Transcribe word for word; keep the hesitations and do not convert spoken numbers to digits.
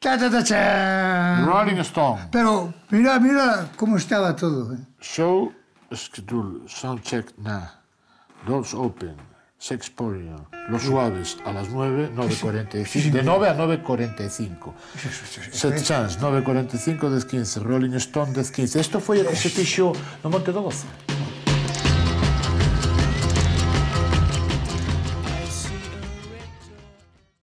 Ta, ta, ta, cha. Rolling Stone. Pero mira, mira cómo estaba todo. ¿eh? Show schedule, soundcheck now. Doors open, Sexporion. Los Suaves a las nueve, nueve cuarenta y cinco. De nueve a nueve cuarenta y cinco. Set Chance, nueve cuarenta y cinco, diez quince. Rolling Stone, diez quince. Esto fue o que se fixo no Monte do Gozo.